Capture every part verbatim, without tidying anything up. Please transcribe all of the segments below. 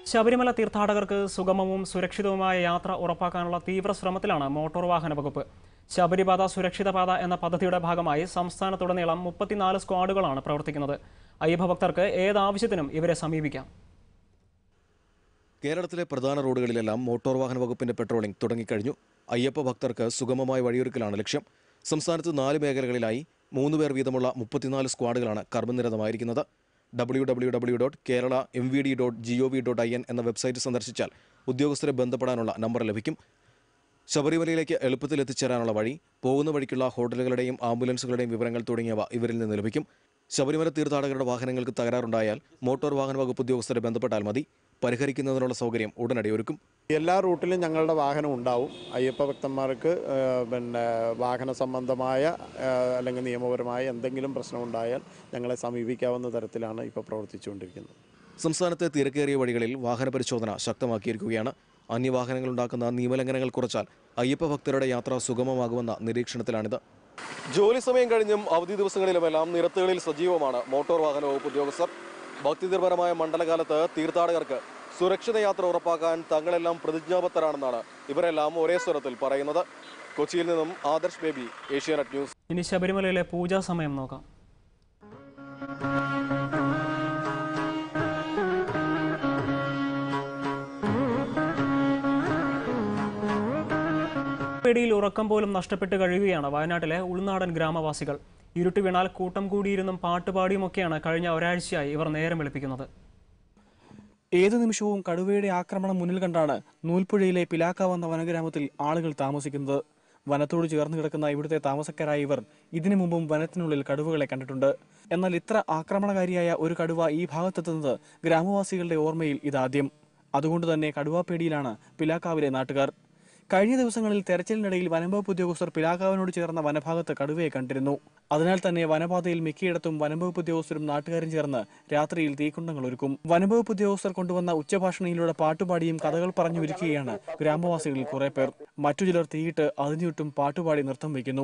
ശബരിമല തീർത്ഥാടകർക്ക് സുഗമവും സുരക്ഷിതവുമായ യാത്ര ഉറപ്പാക്കാനുള്ള തീവ്ര ശ്രമത്തിലാണ് മോട്ടോർ വാഹന വകുപ്പ്. ശബരിപാത സുരക്ഷിത പാത എന്ന പദ്ധതിയുടെ ഭാഗമായി സംസ്ഥാനത്തുടനീളം മുപ്പത്തിനാല് സ്ക്വാഡുകളാണ് പ്രവർത്തിക്കുന്നത്. അയ്യപ്പഭക്തർക്ക് ഏതാവശ്യത്തിനും ഇവരെ സമീപിക്കാം. കേരളത്തിലെ പ്രധാന റോഡുകളിലെല്ലാം മോട്ടോർ വാഹന വകുപ്പിന്റെ പെട്രോളിംഗ് തുടങ്ങിക്കഴിഞ്ഞു. അയ്യപ്പ ഭക്തർക്ക് സുഗമമായ വഴിയൊരുക്കലാണ് ലക്ഷ്യം. സംസ്ഥാനത്ത് നാല് മേഖലകളിലായി മൂന്ന് പേർ വീതമുള്ള മുപ്പത്തിനാല് സ്ക്വാഡുകളാണ് കർമ്മനിരതമായിരിക്കുന്നത്. W W W dot Kerala M V D dot G O V dot I N എന്ന വെബ്സൈറ്റ് സന്ദർശിച്ചാൽ ഉദ്യോഗസ്ഥരെ ബന്ധപ്പെടാനുള്ള നമ്പർ ലഭിക്കും. ശബരിമലയിലേക്ക് എളുപ്പത്തിൽ എത്തിച്ചേരാനുള്ള വഴി, പോകുന്ന വഴിക്കുള്ള ഹോട്ടലുകളുടെയും ആംബുലൻസുകളുടെയും വിവരങ്ങൾ തുടങ്ങിയവ ഇവരിൽ നിന്ന് ലഭിക്കും. ശബരിമല തീർത്ഥാടകരുടെ വാഹനങ്ങൾക്ക് തകരാറുണ്ടായാൽ മോട്ടോർ വാഹന വകുപ്പ് ഉദ്യോഗസ്ഥരെ ബന്ധപ്പെട്ടാൽ മതി. പരിഹരിക്കുന്നതിനുള്ള സൗകര്യം ഉടനടി ഒരുക്കും. എല്ലാ റൂട്ടിലും ഞങ്ങളുടെ വാഹനം ഉണ്ടാവും. അയ്യപ്പ ഭക്തന്മാർക്ക് പിന്നെ വാഹന സംബന്ധമായ അല്ലെങ്കിൽ നിയമപരമായ എന്തെങ്കിലും പ്രശ്നമുണ്ടായാൽ ഞങ്ങളെ സമീപിക്കാവുന്ന തരത്തിലാണ് ഇപ്പോൾ പ്രവർത്തിച്ചുകൊണ്ടിരിക്കുന്നത്. സംസ്ഥാനത്തെ തിരക്കേറിയ വഴികളിൽ വാഹന പരിശോധന ശക്തമാക്കിയിരിക്കുകയാണ്. അന്യവാഹനങ്ങൾ ഉണ്ടാക്കുന്ന നിയമലംഘനങ്ങൾ കുറച്ചാൽ അയ്യപ്പ ഭക്തരുടെ യാത്ര സുഗമമാകുമെന്ന നിരീക്ഷണത്തിലാണിത്. ജോലി സമയം കഴിഞ്ഞും അവധി ദിവസങ്ങളിലുമെല്ലാം നിരത്തുകളിൽ സജീവമാണ് മോട്ടോർ വാഹന വകുപ്പ് ഉദ്യോഗസ്ഥർ. ഭക്തിനിർഭരമായ മണ്ഡലകാലത്ത് തീർത്ഥാടകർക്ക് സുരക്ഷിത യാത്ര ഉറപ്പാക്കാൻ തങ്ങളെല്ലാം പ്രതിജ്ഞാബദ്ധരാണെന്നാണ് ഇവരെല്ലാം ഒരേ സ്വരത്തിൽ പറയുന്നത്. കൊച്ചിയിൽ നിന്നും ആദർശ് ബേബി, ഏഷ്യാനെറ്റ് ന്യൂസ്. ഇനി ശബരിമലയിലെ പൂജാ സമയം നോക്കാം. പേടിയിൽ ഉറക്കം പോലും നഷ്ടപ്പെട്ട് കഴിയുകയാണ് വയനാട്ടിലെ ഉൾനാടൻ ഗ്രാമവാസികൾ. ഇരുട്ട് വീണാൽ കൂട്ടം കൂടിയിരുന്നും പാട്ടുപാടിയുമൊക്കെയാണ് കഴിഞ്ഞ ഒരാഴ്ചയായി ഇവർ നേരം വെളുപ്പിക്കുന്നത്. ഏതു നിമിഷവും കടുവയുടെ ആക്രമണം മുന്നിൽ കണ്ടാണ് നൂൽപ്പുഴയിലെ പിലാക്കാവ് എന്ന വനഗ്രാമത്തിൽ ആളുകൾ താമസിക്കുന്നത്. വനത്തോട് ചേർന്ന് കിടക്കുന്ന ഇവിടുത്തെ താമസക്കാരായ ഇവർ ഇതിനു മുമ്പും വനത്തിനുള്ളിൽ കടുവകളെ കണ്ടിട്ടുണ്ട്. എന്നാൽ ഇത്ര ആക്രമണകാരിയായ ഒരു കടുവ ഈ ഭാഗത്തെത്തുന്നത് ഗ്രാമവാസികളുടെ ഓർമ്മയിൽ ഇതാദ്യം. അതുകൊണ്ട് തന്നെ കടുവാപ്പേടിയിലാണ് പിലാക്കാവിലെ നാട്ടുകാർ. കഴിഞ്ഞ ദിവസങ്ങളിൽ തെരച്ചിലിനിടയിൽ വനംവകുപ്പ് ഉദ്യോഗസ്ഥർ പിലാക്കാവിനോട് ചേർന്ന വനഭാഗത്ത് കടുവയെ കണ്ടിരുന്നു. അതിനാൽ തന്നെ വനപാതയിൽ മിക്കയിടത്തും വനംവകുപ്പ് ഉദ്യോഗസ്ഥരും നാട്ടുകാരും ചേർന്ന് രാത്രിയിൽ തീക്കുണ്ടങ്ങൾ ഒരുക്കും. വനംവകുപ്പ് ഉദ്യോഗസ്ഥർ കൊണ്ടുവന്ന ഉച്ചഭാഷണിയിലൂടെ പാട്ടുപാടിയും കഥകൾ പറഞ്ഞു ഒരുക്കുകയാണ് ഗ്രാമവാസികളിൽ കുറെ പേർ. മറ്റു ചിലർ തീയിട്ട് അതിനുചുറ്റും പാട്ടുപാടി നൃത്തം വയ്ക്കുന്നു.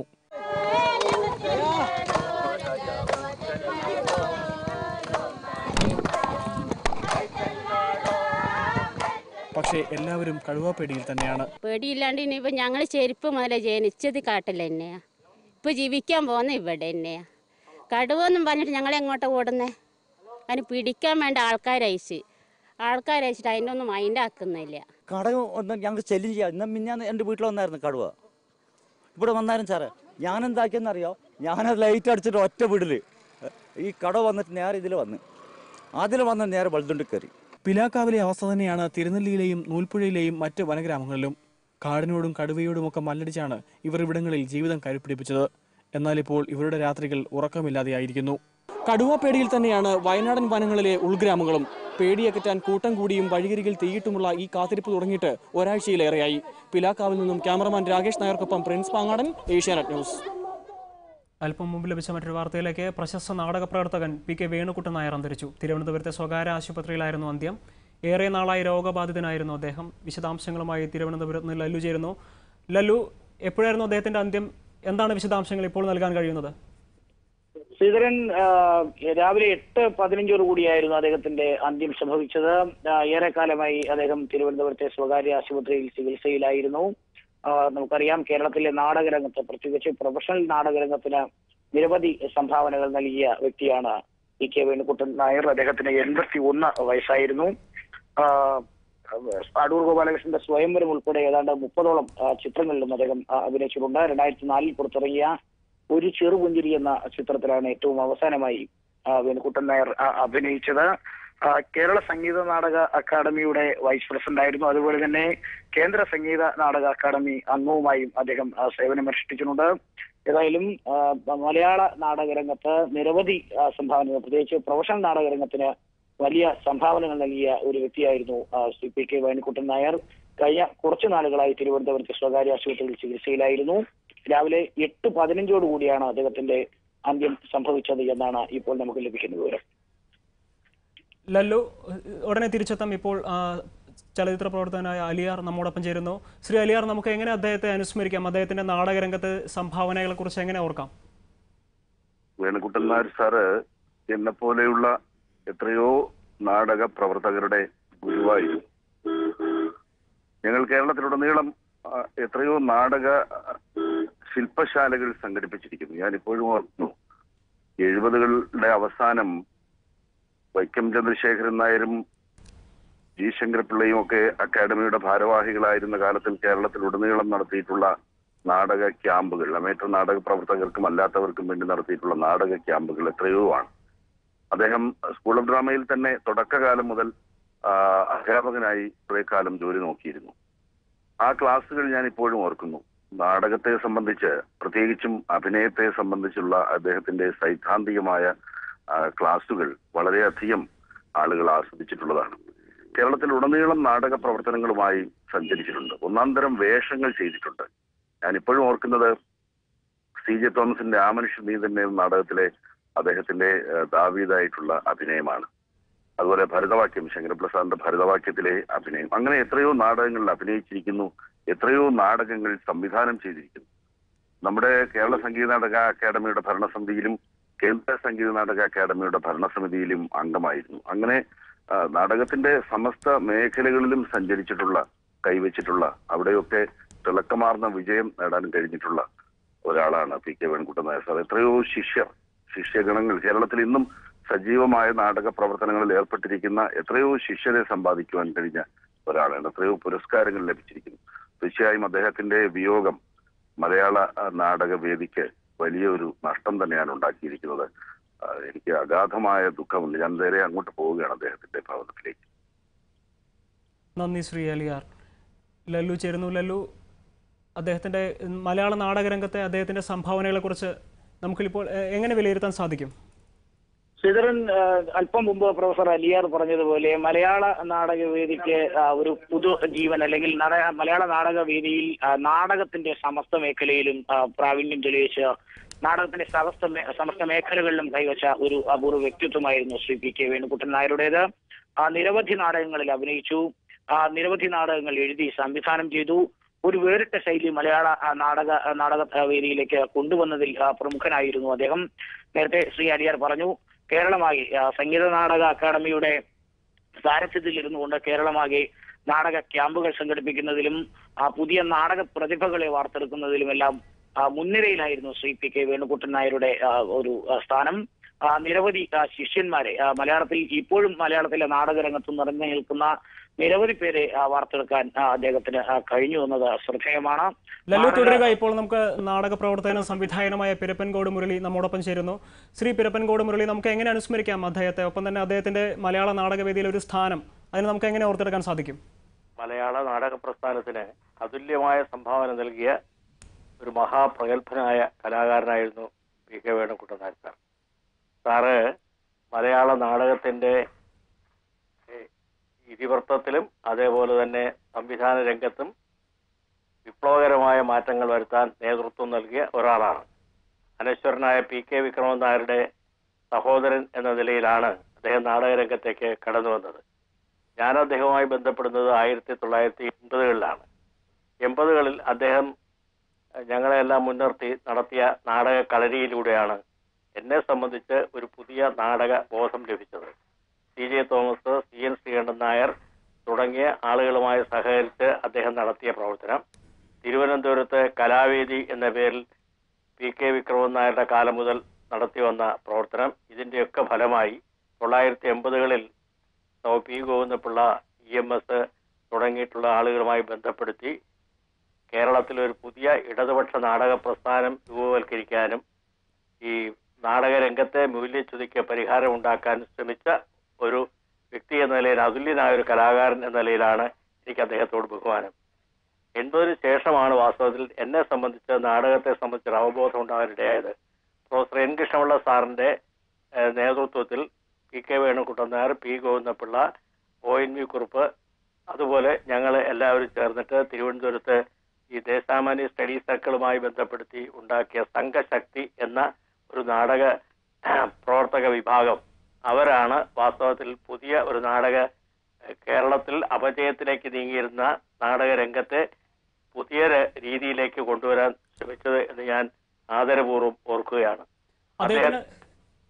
പക്ഷേ എല്ലാവരും കടുവാപ്പേടിയിൽ തന്നെയാണ്. പേടിയില്ലാണ്ട് ഇനിയിപ്പോൾ ഞങ്ങൾ ചെരുപ്പ് മുതലേ ജനിച്ചത് കാട്ടിൽ തന്നെയാ. ഇപ്പോൾ ജീവിക്കാൻ പോകുന്ന ഇവിടെ തന്നെയാ. കടുവെന്നും പറഞ്ഞിട്ട് ഞങ്ങൾ എങ്ങോട്ടാ ഓടുന്നേ? അതിന് പിടിക്കാൻ വേണ്ട ആൾക്കാരയച്ച് ആൾക്കാരയച്ചിട്ട് അതിൻ്റെ ഒന്നും മൈൻഡ് ആക്കുന്നില്ല. കടവ് ഒന്നും ഞങ്ങൾ ചെല്ലും ചെയ്യാം. ഇന്നും മിഞ്ഞാൻ എൻ്റെ വീട്ടിൽ വന്നായിരുന്നു കടുവ. ഇവിടെ വന്നായിരുന്നു സാറേ. ഞാനെന്താക്കിയെന്നറിയോ? ഞാനത് ലൈറ്റ് അടിച്ചിട്ട് ഒറ്റ വീട്ടിൽ ഈ കടവ് വന്നിട്ട് നേരെ ഇതിൽ വന്ന് അതിൽ വന്ന് നേരെ വലുതുണ്ട് കയറി. പിലാക്കാവിലെ അവസ്ഥ തന്നെയാണ് തിരുനെല്ലിയിലെയും നൂൽപ്പുഴയിലെയും മറ്റ് വനഗ്രാമങ്ങളിലും. കാടിനോടും കടുവയോടുമൊക്കെ മല്ലടിച്ചാണ് ഇവർ ഇവിടങ്ങളിൽ ജീവിതം കരുപിടിപ്പിച്ചത്. എന്നാൽ ഇപ്പോൾ ഇവരുടെ രാത്രികൾ ഉറക്കമില്ലാതെയായിരിക്കുന്നു. കടുവാപ്പേടിയിൽ തന്നെയാണ് വയനാടൻ വനങ്ങളിലെ ഉൾഗ്രാമങ്ങളും. പേടിയകറ്റാൻ കൂട്ടം കൂടിയും വഴികരികിൽ തീയിട്ടുമുള്ള ഈ കാത്തിരിപ്പ് തുടങ്ങിയിട്ട് ഒരാഴ്ചയിലേറെയായി. പിലാക്കാവിൽ നിന്നും ക്യാമറമാൻ രാകേഷ് നായർക്കൊപ്പം പ്രിൻസ് പാങ്ങാടൻ, ഏഷ്യാനെറ്റ് ന്യൂസ്. അല്പം മുമ്പ് ലഭിച്ച മറ്റൊരു വാർത്തയിലേക്ക്. പ്രശസ്ത നാടക പ്രവർത്തകൻ പി കെ വേണുകുട്ടൻ നായർ അന്തരിച്ചു. തിരുവനന്തപുരത്തെ സ്വകാര്യ ആശുപത്രിയിലായിരുന്നു അന്ത്യം. ഏറെ നാളായി രോഗബാധിതനായിരുന്നു അദ്ദേഹം. വിശദാംശങ്ങളുമായി തിരുവനന്തപുരത്ത് നിന്ന് ലല്ലു ചേരുന്നു. ലല്ലു, എപ്പോഴായിരുന്നു അദ്ദേഹത്തിന്റെ അന്ത്യം? എന്താണ് വിശദാംശങ്ങൾ ഇപ്പോൾ നൽകാൻ കഴിയുന്നത്? ശ്രീധരൻ, രാവിലെ എട്ട് പതിനഞ്ചോട് കൂടിയായിരുന്നു അദ്ദേഹത്തിന്റെ അന്ത്യം സംഭവിച്ചത്. ഏറെക്കാലമായി അദ്ദേഹം തിരുവനന്തപുരത്തെ സ്വകാര്യ ആശുപത്രിയിൽ ചികിത്സയിലായിരുന്നു. നമുക്കറിയാം, കേരളത്തിലെ നാടകരംഗത്ത്, പ്രത്യേകിച്ച് പ്രൊഫഷണൽ നാടകരംഗത്തിന് നിരവധി സംഭാവനകൾ നൽകിയ വ്യക്തിയാണ് പി കെ വേണുകുട്ടൻ നായർ. അദ്ദേഹത്തിന് എൺപത്തി ഒന്ന് വയസ്സായിരുന്നു. അടൂർ ഗോപാലകൃഷ്ണന്റെ സ്വയംവരം ഉൾപ്പെടെ ഏതാണ്ട് മുപ്പതോളം ചിത്രങ്ങളിലും അദ്ദേഹം അഭിനയിച്ചിട്ടുണ്ട്. രണ്ടായിരത്തി നാലിൽ പുറത്തിറങ്ങിയ ഒരു ചെറുപുഞ്ചിരി എന്ന ചിത്രത്തിലാണ് ഏറ്റവും അവസാനമായി വേണുകുട്ടൻ നായർ അഭിനയിച്ചത്. കേരള സംഗീത നാടക അക്കാദമിയുടെ വൈസ് പ്രസിഡന്റ് ആയിരുന്നു. അതുപോലെ തന്നെ കേന്ദ്ര സംഗീത നാടക അക്കാദമി അംഗവുമായും അദ്ദേഹം സേവനമനുഷ്ഠിച്ചിട്ടുണ്ട്. ഏതായാലും മലയാള നാടകരംഗത്ത് നിരവധി സംഭാവനകൾ, പ്രത്യേകിച്ച് പ്രൊഫഷണൽ നാടകരംഗത്തിന് വലിയ സംഭാവനകൾ നൽകിയ ഒരു വ്യക്തിയായിരുന്നു ശ്രീ പി കെ വേണുകുട്ടൻ നായർ. കഴിഞ്ഞ കുറച്ചു നാളുകളായി തിരുവനന്തപുരത്തെ സ്വകാര്യ ആശുപത്രിയിൽ ചികിത്സയിലായിരുന്നു. രാവിലെ എട്ട് പതിനഞ്ചോട് കൂടിയാണ് അദ്ദേഹത്തിന്റെ അന്ത്യം സംഭവിച്ചത് എന്നാണ് ഇപ്പോൾ നമുക്ക് ലഭിക്കുന്ന വിവരം. ലല്ലു, ഉടനെ തിരിച്ചെത്താം. ഇപ്പോൾ ചലച്ചിത്ര പ്രവർത്തകനായ അലിയാർ നമ്മോടൊപ്പം ചേരുന്നു. ശ്രീ അലിയാർ, നമുക്ക് എങ്ങനെ അദ്ദേഹത്തെ അനുസ്മരിക്കാം? അദ്ദേഹത്തിന്റെ നാടകരംഗത്ത് സംഭാവനകളെ കുറിച്ച് എങ്ങനെ ഓർക്കാം? വേണുകുട്ടൻ നായർ സാറ് എന്നെ പോലെയുള്ള എത്രയോ നാടക പ്രവർത്തകരുടെ ഗുരുവായൂർ. ഞങ്ങൾ കേരളത്തിലുടനീളം എത്രയോ നാടക ശില്പശാലകൾ സംഘടിപ്പിച്ചിരിക്കുന്നു. ഞാനിപ്പോഴും ഓർക്കുന്നു, എഴുപതുകളുടെ അവസാനം വൈക്കം ചന്ദ്രശേഖരൻ നായരും ജി ശങ്കരപിള്ളയും ഒക്കെ അക്കാദമിയുടെ ഭാരവാഹികളായിരുന്ന കാലത്തിൽ കേരളത്തിലുടനീളം നടത്തിയിട്ടുള്ള നാടക ക്യാമ്പുകൾ, അമേറ്റർ നാടക പ്രവർത്തകർക്കും അല്ലാത്തവർക്കും വേണ്ടി നടത്തിയിട്ടുള്ള നാടക ക്യാമ്പുകൾ എത്രയോ ആണ്. അദ്ദേഹം സ്കൂൾ ഓഫ് ഡ്രാമയിൽ തന്നെ തുടക്കകാലം മുതൽ അധ്യാപകനായി കുറെ കാലം ജോലി നോക്കിയിരുന്നു. ആ ക്ലാസ്സുകൾ ഞാൻ ഇപ്പോഴും ഓർക്കുന്നു. നാടകത്തെ സംബന്ധിച്ച്, പ്രത്യേകിച്ചും അഭിനയത്തെ സംബന്ധിച്ചുള്ള അദ്ദേഹത്തിന്റെ സൈദ്ധാന്തികമായ ക്ലാസ്സുകൾ വളരെയധികം ആളുകൾ ആസ്വദിച്ചിട്ടുള്ളതാണ്. കേരളത്തിൽ ഉടനീളം നാടക പ്രവർത്തനങ്ങളുമായി സഞ്ചരിച്ചിട്ടുണ്ട്. ഒന്നാം തരം വേഷങ്ങൾ ചെയ്തിട്ടുണ്ട്. ഞാൻ ഇപ്പോഴും ഓർക്കുന്നത് സി ജെ തോമസിന്റെ ആ മനുഷ്യ നീ തന്നെ നാടകത്തിലെ അദ്ദേഹത്തിന്റെ ദാവീദായിട്ടുള്ള അഭിനയമാണ്. അതുപോലെ ഭരതവാക്യം, ശങ്കരപ്രസാദിന്റെ ഭരതവാക്യത്തിലെ അഭിനയം. അങ്ങനെ എത്രയോ നാടകങ്ങളിൽ അഭിനയിച്ചിരിക്കുന്നു, എത്രയോ നാടകങ്ങൾ സംവിധാനം ചെയ്തിരിക്കുന്നു. നമ്മുടെ കേരള സംഗീത നാടക അക്കാദമിയുടെ ഭരണസമിതിയിലും കേന്ദ്ര സംഗീത നാടക അക്കാദമിയുടെ ഭരണസമിതിയിലും അംഗമായിരുന്നു. അങ്ങനെ നാടകത്തിന്റെ സമസ്ത മേഖലകളിലും സഞ്ചരിച്ചിട്ടുള്ള, കൈവച്ചിട്ടുള്ള, അവിടെയൊക്കെ തിളക്കമാർന്ന വിജയം നേടാൻ കഴിഞ്ഞിട്ടുള്ള ഒരാളാണ് P K Venukuttan Nair sir. എത്രയോ ശിഷ്യർ, ശിഷ്യഗണങ്ങൾ, കേരളത്തിൽ ഇന്നും സജീവമായ നാടക പ്രവർത്തനങ്ങളിൽ ഏർപ്പെട്ടിരിക്കുന്ന എത്രയോ ശിഷ്യരെ സമ്പാദിക്കുവാൻ കഴിഞ്ഞ ഒരാളാണ്. എത്രയോ പുരസ്കാരങ്ങൾ ലഭിച്ചിരിക്കുന്നു. തീർച്ചയായും അദ്ദേഹത്തിന്റെ വിയോഗം മലയാള നാടകവേദിക്ക് വലിയൊരു നഷ്ടം തന്നെയാണ് ഉണ്ടാക്കിയിരിക്കുന്നത്. എനിക്ക് അഗാധമായ ദുഃഖമുണ്ട്. ഞാൻ നേരെ അങ്ങോട്ട് പോവുകയാണ് അദ്ദേഹത്തിന്റെ ഭവനത്തിലേക്ക്. നന്ദി ശ്രീ അലിയാർ. ലല്ലു ചേരുന്നു. ലല്ലു, അദ്ദേഹത്തിന്റെ മലയാള നാടകരംഗത്തെ അദ്ദേഹത്തിന്റെ സംഭാവനകളെ കുറിച്ച് നമുക്കിപ്പോൾ എങ്ങനെ വിലയിരുത്താൻ സാധിക്കും? ശ്രീധരൻ, അല്പം മുമ്പ് പ്രൊഫസർ അലിയാർ പറഞ്ഞതുപോലെ മലയാള നാടകവേദിക്ക് ഒരു പുതു ജീവൻ, അല്ലെങ്കിൽ മലയാള നാടകവേദിയിൽ നാടകത്തിന്റെ സമസ്ത മേഖലയിലും പ്രാവീണ്യം തെളിയിച്ച് നാടകത്തിന്റെ സമസ്ത സമസ്ത മേഖലകളിലും കൈവച്ച ഒരു അപൂർവ വ്യക്തിത്വമായിരുന്നു ശ്രീ പി കെ വേണുകുട്ടൻ നായരുടേത്. നിരവധി നാടകങ്ങളിൽ അഭിനയിച്ചു, നിരവധി നാടകങ്ങൾ എഴുതി സംവിധാനം ചെയ്തു. ഒരു വേറിട്ട ശൈലി മലയാള നാടക നാടക വേദിയിലേക്ക് കൊണ്ടുവന്നതിൽ പ്രമുഖനായിരുന്നു അദ്ദേഹം. നേരത്തെ ശ്രീ അലിയാർ പറഞ്ഞു, കേരളമാകെ സംഗീത നാടക അക്കാദമിയുടെ സാരഥ്യത്തിൽ ഇരുന്നുകൊണ്ട് കേരളമാകെ നാടക ക്യാമ്പുകൾ സംഘടിപ്പിക്കുന്നതിലും പുതിയ നാടക പ്രതിഭകളെ വാർത്തെടുക്കുന്നതിലുമെല്ലാം മുൻനിരയിലായിരുന്നു ശ്രീ പി കെ വേണുകുട്ടൻ നായരുടെ ഒരു സ്ഥാനം. നിരവധി ശിഷ്യന്മാരെ മലയാളത്തിൽ, ഇപ്പോഴും മലയാളത്തിലെ നാടകരംഗത്ത് നിറഞ്ഞു നിൽക്കുന്ന നിരവധി പേരെ വാർത്തെടുക്കാൻ അദ്ദേഹത്തിന് കഴിഞ്ഞു എന്നത് ശ്രദ്ധേയമാണ്. ലല്ലു തുടരുക. ഇപ്പോൾ നമുക്ക് നാടക പ്രവർത്തകനും സംവിധായകനുമായ പിരപ്പൻകോട് മുരളി നമ്മോടൊപ്പം ചേരുന്നു. ശ്രീ പിരപ്പൻകോട് മുരളി, നമുക്ക് എങ്ങനെ അനുസ്മരിക്കാം അദ്ദേഹത്തെ? ഒപ്പം തന്നെ അദ്ദേഹത്തിന്റെ മലയാള നാടകവേദിയിലെ ഒരു സ്ഥാനം, അതിന് നമുക്ക് എങ്ങനെ ഓർത്തെടുക്കാൻ സാധിക്കും? മലയാള നാടക പ്രസ്ഥാനത്തിന് അതുല്യമായ സംഭാവന നൽകിയ ഒരു മഹാപ്രഗത്ഭനായ കലാകാരനായിരുന്നു P K Venukuttan Nair sir. Sir മലയാള നാടകത്തിന്റെ ഇതിവൃത്തത്തിലും അതേപോലെ തന്നെ സംവിധാന രംഗത്തും വിപ്ലവകരമായ മാറ്റങ്ങൾ വരുത്താൻ നേതൃത്വം നൽകിയ ഒരാളാണ്. അനശ്വരനായ പി കെ വിക്രമൻ നായരുടെ സഹോദരൻ എന്ന നിലയിലാണ് അദ്ദേഹം നാടകരംഗത്തേക്ക് കടന്നു വന്നത്. ഞാൻ അദ്ദേഹവുമായി ബന്ധപ്പെടുന്നത് ആയിരത്തി തൊള്ളായിരത്തി എൺപതുകളിലാണ്. എൺപതുകളിൽ അദ്ദേഹം ഞങ്ങളെല്ലാം മുൻനിർത്തി നടത്തിയ നാടക കളരിയിലൂടെയാണ് എന്നെ സംബന്ധിച്ച് ഒരു പുതിയ നാടക ബോധം ലഭിച്ചത്. C J Thomas, C N Sreekantan Nair തുടങ്ങിയ ആളുകളുമായി സഹകരിച്ച് അദ്ദേഹം നടത്തിയ പ്രവർത്തനം, തിരുവനന്തപുരത്ത് കലാവേദി എന്ന പേരിൽ പി കെ വിക്രമൻ നായരുടെ കാലം മുതൽ നടത്തി വന്ന പ്രവർത്തനം, ഇതിൻ്റെയൊക്കെ ഫലമായി തൊള്ളായിരത്തി എൺപതുകളിൽ P Govindapillai, E M S തുടങ്ങിയിട്ടുള്ള ആളുകളുമായി ബന്ധപ്പെടുത്തി കേരളത്തിൽ ഒരു പുതിയ ഇടതുപക്ഷ നാടക പ്രസ്ഥാനം രൂപവൽക്കരിക്കാനും ഈ നാടകരംഗത്തെ മൂല്യച്യുതിക്ക് പരിഹാരം ഉണ്ടാക്കാൻ ശ്രമിച്ച ഒരു വ്യക്തി എന്ന നിലയിൽ, അതുല്യനായ ഒരു കലാകാരൻ എന്ന നിലയിലാണ് എനിക്ക് അദ്ദേഹത്തോട് ബഹുമാനം. എൺപതിന് ശേഷമാണ് വാസ്തവത്തിൽ എന്നെ സംബന്ധിച്ച് നാടകത്തെ സംബന്ധിച്ചൊരു അവബോധം ഉണ്ടാകാനിടയായത്. പ്രൊഫസർ എൻ കൃഷ്ണപിള്ള സാറിന്റെ നേതൃത്വത്തിൽ P K Venukuttan Nair, P Govindapillai, O N V Kurup, അതുപോലെ ഞങ്ങൾ എല്ലാവരും ചേർന്നിട്ട് തിരുവനന്തപുരത്ത് ഈ ദേശാമാന്യ സ്റ്റഡി സർക്കിളുമായി ബന്ധപ്പെടുത്തി ഉണ്ടാക്കിയ സംഘശക്തി എന്ന ഒരു നാടക പ്രവർത്തക വിഭാഗം, അവരാണ് വാസ്തവത്തിൽ പുതിയ ഒരു നാടക, കേരളത്തിൽ അപജയത്തിലേക്ക് നീങ്ങിയിരുന്ന നാടകരംഗത്തെ പുതിയ രീതിയിലേക്ക് കൊണ്ടുവരാൻ ശ്രമിച്ചത് എന്ന് ഞാൻ ആദരപൂർവ്വം ഓർക്കുകയാണ്.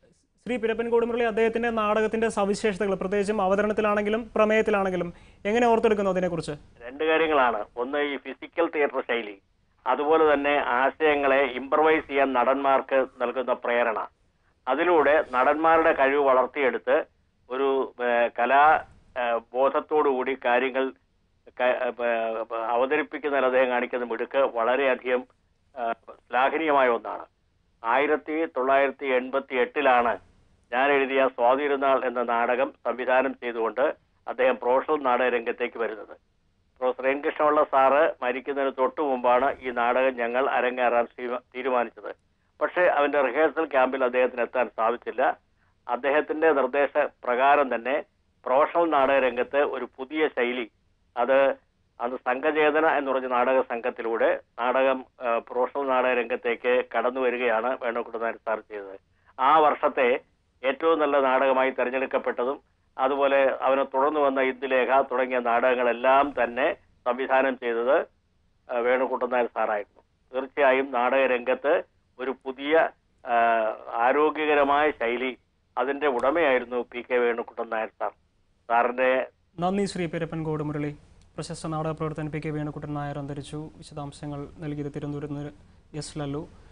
ശ്രീ പിരപ്പൻകോട് മുരളി, അദ്ദേഹത്തിന്റെ നാടകത്തിന്റെ സവിശേഷതകൾ പ്രത്യേകിച്ചും അവതരണത്തിലാണെങ്കിലും പ്രമേയത്തിലാണെങ്കിലും എങ്ങനെ ഓർത്തെടുക്കുന്നു അതിനെക്കുറിച്ച്? രണ്ട് കാര്യങ്ങളാണ്. ഒന്ന്, ഈ ഫിസിക്കൽ തിയേറ്റർ ശൈലി, അതുപോലെ തന്നെ ആശയങ്ങളെ ഇംപ്രവൈസ് ചെയ്യാൻ നടന്മാർക്ക് നൽകുന്ന പ്രേരണ. അതിലൂടെ നടന്മാരുടെ കഴിവ് വളർത്തിയെടുത്ത് ഒരു കലാ ബോധത്തോടുകൂടി കാര്യങ്ങൾ അവതരിപ്പിക്കുന്നതിൽ അദ്ദേഹം കാണിക്കുന്ന മിടുക്ക് വളരെയധികം ശ്ലാഘനീയമായ ഒന്നാണ്. ആയിരത്തി തൊള്ളായിരത്തി എൺപത്തി എട്ടിലാണ് ഞാൻ എഴുതിയ സ്വാതിരുന്നാൾ എന്ന നാടകം സംവിധാനം ചെയ്തുകൊണ്ട് അദ്ദേഹം പ്രൊഫഷണൽ നാടക രംഗത്തേക്ക് വരുന്നത്. പ്രൊഫസർ എൻ കൃഷ്ണപിള്ള സാറ് മരിക്കുന്നതിന് തൊട്ടു മുമ്പാണ് ഈ നാടകം ഞങ്ങൾ അരങ്ങേറാൻ തീരുമാനിച്ചത്. പക്ഷേ അതിന്റെ റിഹേഴ്സൽ ക്യാമ്പിൽ അദ്ദേഹത്തിന് എത്താൻ സാധിച്ചില്ല. അദ്ദേഹത്തിന്റെ നിർദ്ദേശ പ്രകാരം തന്നെ പ്രൊഫഷണൽ നാടക രംഗത്ത് ഒരു പുതിയ ശൈലി, അത് അത് സംഘചേതന എന്ന് പറഞ്ഞ നാടക സംഘത്തിലൂടെ നാടകം പ്രൊഫഷണൽ നാടക രംഗത്തേക്ക് കടന്നു വരികയാണ് വേണുകുട്ടൻ നായർ സാർ ചെയ്തത്. ആ വർഷത്തെ ഏറ്റവും നല്ല നാടകമായി തിരഞ്ഞെടുക്കപ്പെട്ടതും അതുപോലെ അവനെ തുടർന്ന് വന്ന ഇന്ദുലേഖ തുടങ്ങിയ നാടകങ്ങളെല്ലാം തന്നെ സംവിധാനം ചെയ്തത് വേണുകുട്ടൻ നായർ സാറായിരുന്നു. തീർച്ചയായും നാടക രംഗത്ത് ഒരു പുതിയ ആരോഗ്യകരമായ ശൈലി, അതിന്റെ ഉടമയായിരുന്നു P K Venukuttan Nair sir. സാറിന്റെ നന്ദി ശ്രീ പിരപ്പൻകോട് മുരളി. പ്രശസ്ത നാടക പ്രവർത്തകൻ പി കെ വേണുകുട്ടൻ നായർ അന്തരിച്ചു. വിശദാംശങ്ങൾ നൽകിയത് തിരുവനന്തപുരത്ത് നിന്ന് എസ് ലല്ലു.